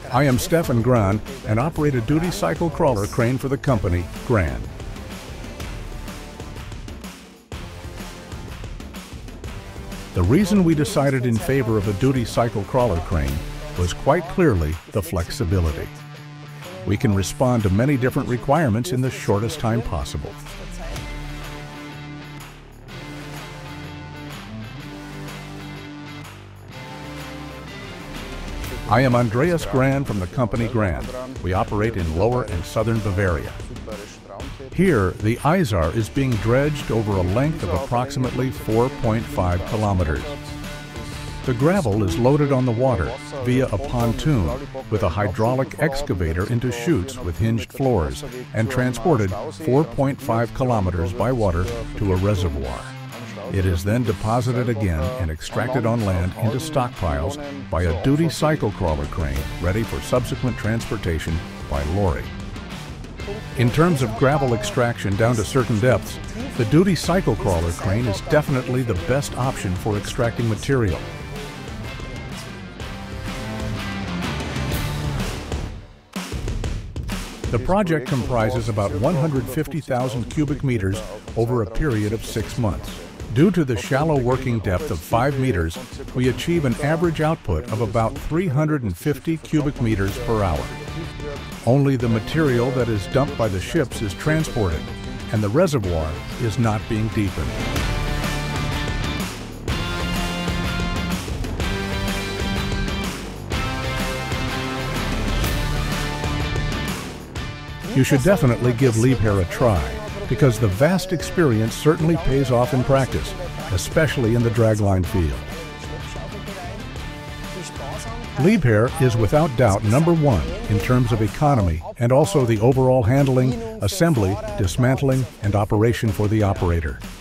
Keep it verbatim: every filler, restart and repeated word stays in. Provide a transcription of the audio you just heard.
I am Stefan Gran and operate a duty cycle crawler crane for the company, Gran. The reason we decided in favor of a duty cycle crawler crane was quite clearly the flexibility. We can respond to many different requirements in the shortest time possible. I am Andreas Gran from the company Gran. We operate in lower and southern Bavaria. Here, the Isar is being dredged over a length of approximately four point five kilometers. The gravel is loaded on the water via a pontoon with a hydraulic excavator into chutes with hinged floors and transported four point five kilometers by water to a reservoir. It is then deposited again and extracted on land into stockpiles by a duty cycle crawler crane ready for subsequent transportation by lorry. In terms of gravel extraction down to certain depths, the duty cycle crawler crane is definitely the best option for extracting material. The project comprises about one hundred fifty thousand cubic meters over a period of six months. Due to the shallow working depth of five meters, we achieve an average output of about three hundred fifty cubic meters per hour. Only the material that is dumped by the ships is transported, and the reservoir is not being deepened. You should definitely give Liebherr a try, because the vast experience certainly pays off in practice, especially in the dragline field. Liebherr is without doubt number one in terms of economy and also the overall handling, assembly, dismantling, and operation for the operator.